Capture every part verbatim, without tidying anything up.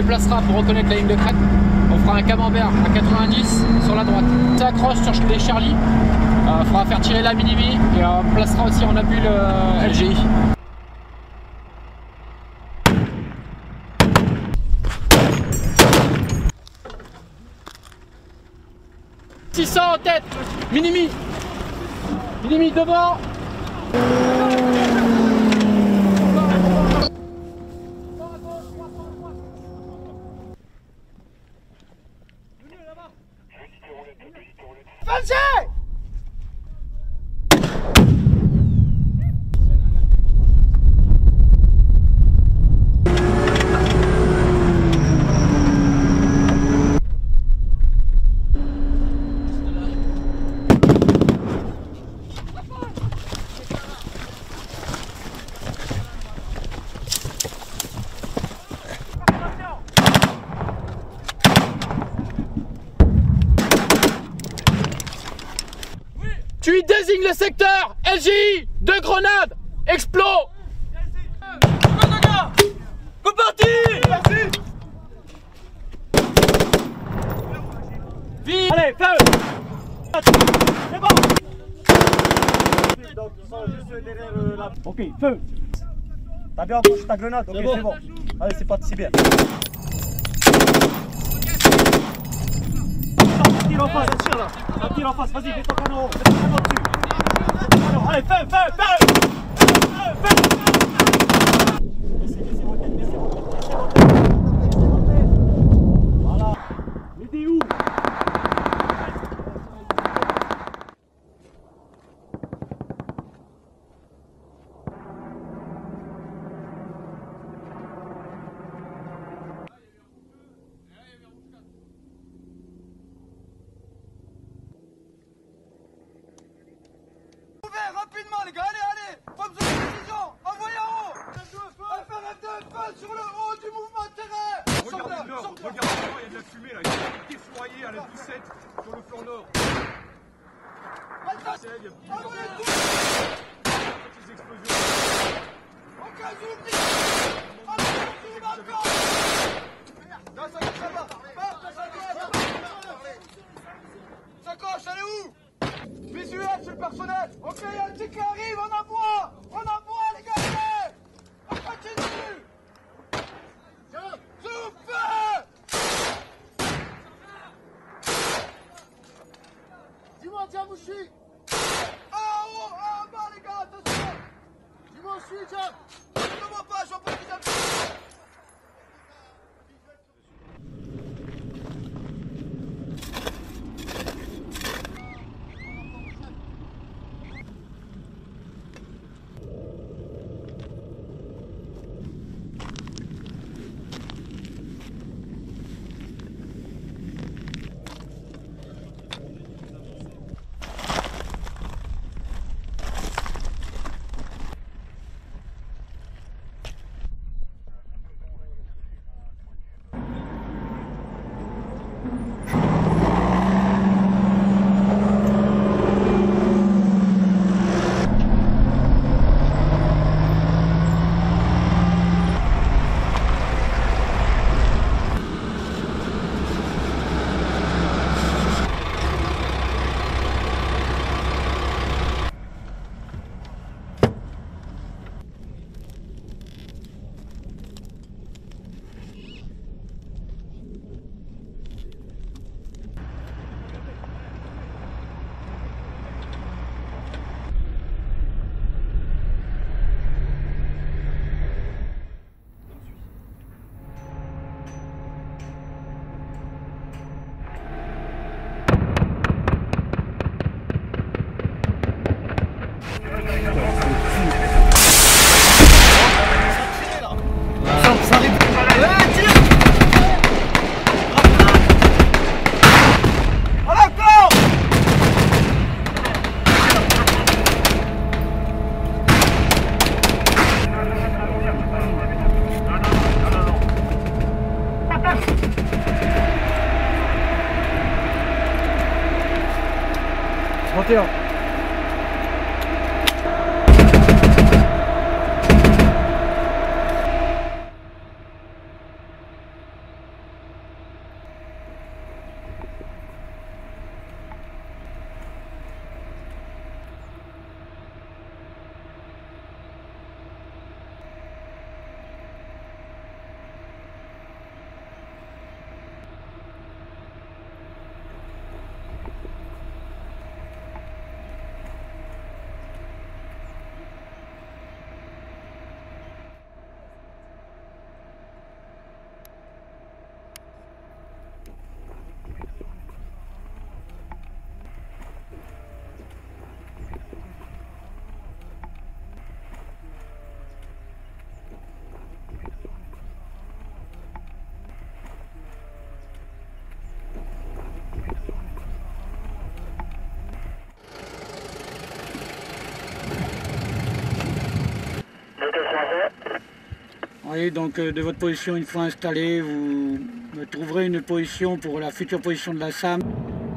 déplacera pour reconnaître la ligne de crête. On fera un camembert à quatre-vingt-dix sur la droite. On s'accroche sur les Charlie. Il euh, faudra faire tirer la Minimi et on placera aussi en appui le L G I. six cents en tête, Minimi. Minimi devant. Fancy! Tu y désignes le secteur L G I de Grenade. Explos. C'est parti! Vite. Allez, feu! C'est bon! Donc, ils sont juste derrière euh, la... Ok, feu! T'as bien accroché ta grenade? Ok, c'est bon. bon. Allez, c'est parti, c'est bien. Tire en face, tire là! Tire en face, vas-y, mets ton canon, mets ton canon dessus! Alors, allez, feu, feu, feu! Feu, feu! Baissez, baissez vos têtes, baissez vos têtes, baissez vos têtes! Baissez vos têtes! Voilà! Mettez où? Rapidement les gars, allez, allez, pas besoin de précision, envoyez en haut. F R F deux, feu sur le haut du mouvement de terrain. Regardez le nord, regardez le nord, il y a de la fumée là, il y a des foyers à la poussette sur le flanc nord. Il y a des explosions. Ok, j'oublie. Allez, zoom encore. Là, ça va, ça va. Ça coche, elle est où? Visuel sur le personnel. Ok, il y a un tic qui arrive, on envoie. On envoie les gars, allez. On continue. Zoom, feu. Dis-moi, tiens, où je suis. En haut, en bas les gars, attention. Dis-moi où je suis, tiens. Je ne vois pas, je vois pas qui t'appelle. trente et un. Oui, donc euh, de votre position, une fois installé, vous me trouverez une position pour la future position de la S A M.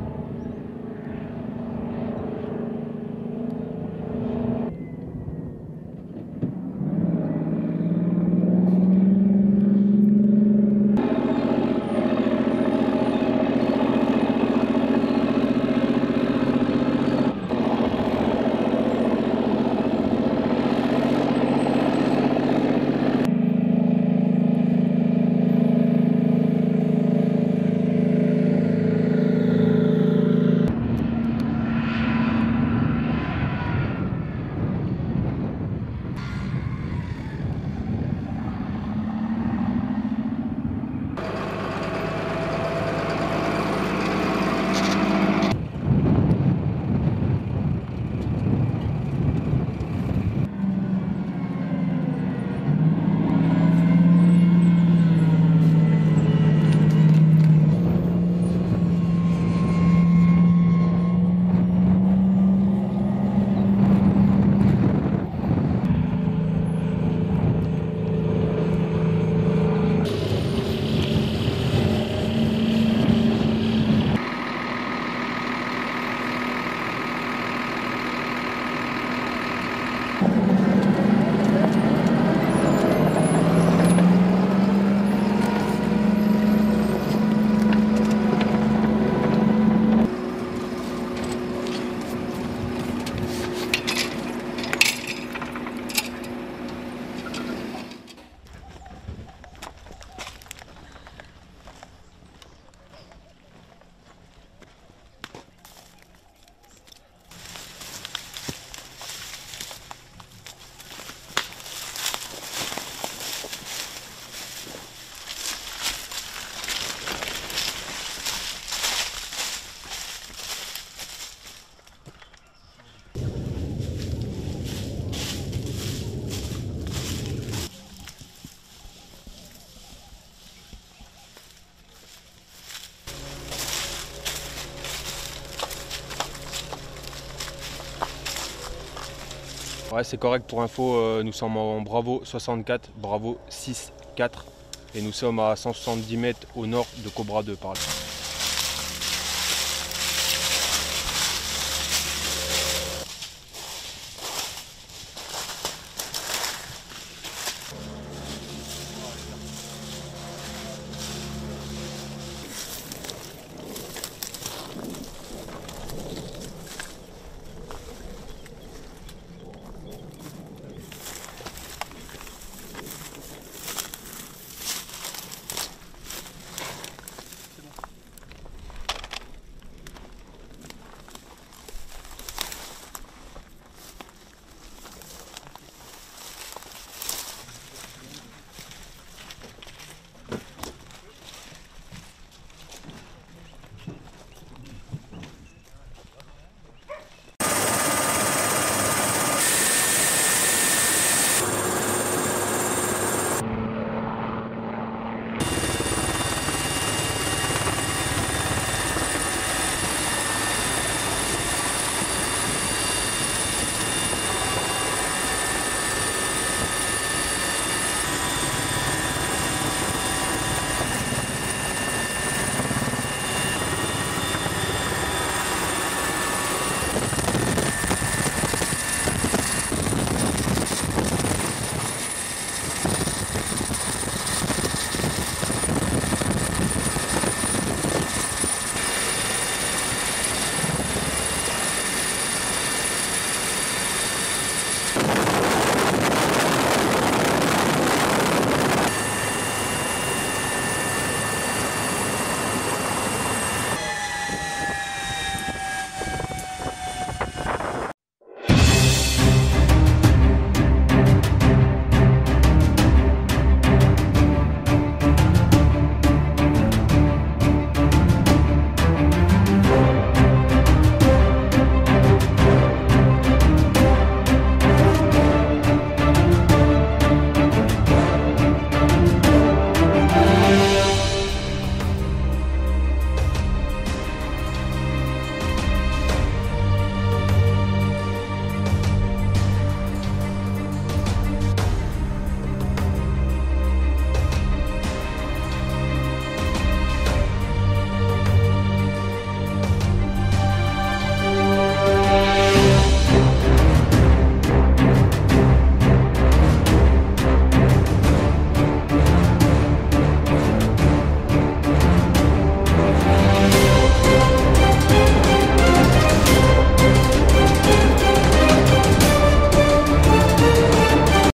Ouais, c'est correct pour info, euh, nous sommes en Bravo soixante-quatre, Bravo six quatre et nous sommes à cent soixante-dix mètres au nord de Cobra deux par là.